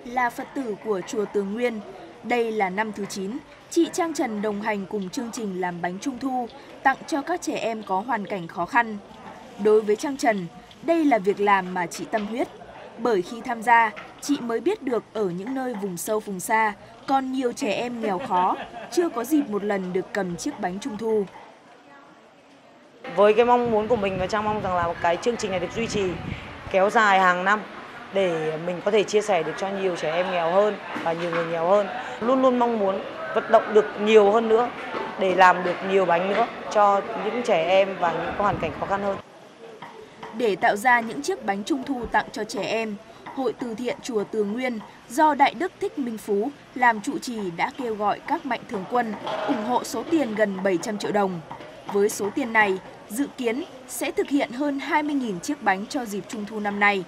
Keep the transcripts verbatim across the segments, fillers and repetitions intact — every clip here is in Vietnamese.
Là Phật tử của chùa Tường Nguyên, đây là năm thứ chín, chị Trang Trần đồng hành cùng chương trình làm bánh trung thu, tặng cho các trẻ em có hoàn cảnh khó khăn. Đối với Trang Trần, đây là việc làm mà chị tâm huyết. Bởi khi tham gia, chị mới biết được ở những nơi vùng sâu vùng xa, còn nhiều trẻ em nghèo khó, chưa có dịp một lần được cầm chiếc bánh trung thu. Với cái mong muốn của mình và Trang mong rằng là một cái chương trình này được duy trì kéo dài hàng năm để mình có thể chia sẻ được cho nhiều trẻ em nghèo hơn và nhiều người nghèo hơn. Luôn luôn mong muốn vận động được nhiều hơn nữa để làm được nhiều bánh nữa cho những trẻ em và những có hoàn cảnh khó khăn hơn. Để tạo ra những chiếc bánh trung thu tặng cho trẻ em, Hội từ thiện chùa Tường Nguyên do Đại đức Thích Minh Phú làm trụ trì đã kêu gọi các mạnh thường quân ủng hộ số tiền gần bảy trăm triệu đồng. Với số tiền này, dự kiến sẽ thực hiện hơn hai mươi nghìn chiếc bánh cho dịp Trung thu năm nay.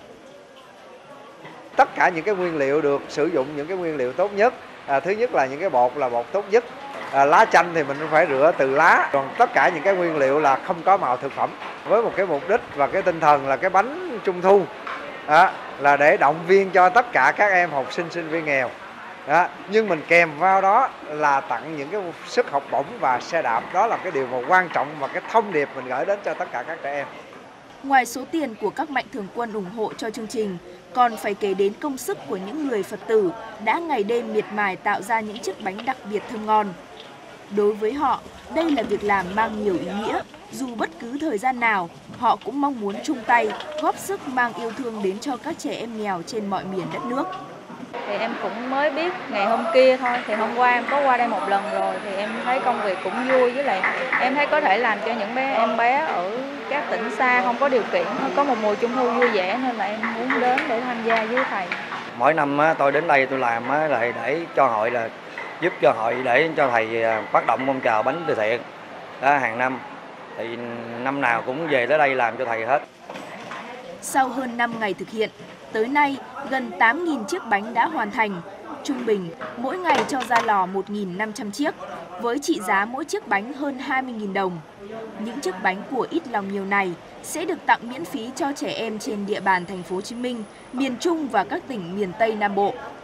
Tất cả những cái nguyên liệu được sử dụng những cái nguyên liệu tốt nhất. À, thứ nhất là những cái bột là bột tốt nhất. À, lá chanh thì mình phải rửa từ lá. Còn tất cả những cái nguyên liệu là không có màu thực phẩm. Với một cái mục đích và cái tinh thần là cái bánh Trung thu đó, là để động viên cho tất cả các em học sinh sinh viên nghèo. Đó. Nhưng mình kèm vào đó là tặng những cái suất học bổng và xe đạp. Đó là cái điều mà quan trọng và cái thông điệp mình gửi đến cho tất cả các trẻ em. Ngoài số tiền của các mạnh thường quân ủng hộ cho chương trình, còn phải kể đến công sức của những người Phật tử đã ngày đêm miệt mài tạo ra những chiếc bánh đặc biệt thơm ngon. Đối với họ, đây là việc làm mang nhiều ý nghĩa. Dù bất cứ thời gian nào, họ cũng mong muốn chung tay, góp sức mang yêu thương đến cho các trẻ em nghèo trên mọi miền đất nước. Thì em cũng mới biết ngày hôm kia thôi, thì hôm qua em có qua đây một lần rồi, thì em thấy công việc cũng vui, với lại em thấy có thể làm cho những bé em bé ở các tỉnh xa không có điều kiện, có một mùa Trung thu vui vẻ nên là em muốn đến để tham gia với thầy. Mỗi năm tôi đến đây tôi làm là để cho hội là giúp cho hội để cho thầy phát động phong trào bánh từ thiện đó, hàng năm thì năm nào cũng về tới đây làm cho thầy hết. Sau hơn năm ngày thực hiện, tới nay gần tám nghìn chiếc bánh đã hoàn thành. Trung bình, mỗi ngày cho ra lò một nghìn năm trăm chiếc, với trị giá mỗi chiếc bánh hơn hai mươi nghìn đồng. Những chiếc bánh của Ít Lòng Nhiều này sẽ được tặng miễn phí cho trẻ em trên địa bàn thành phố Hồ Chí Minh, miền Trung và các tỉnh miền Tây Nam Bộ.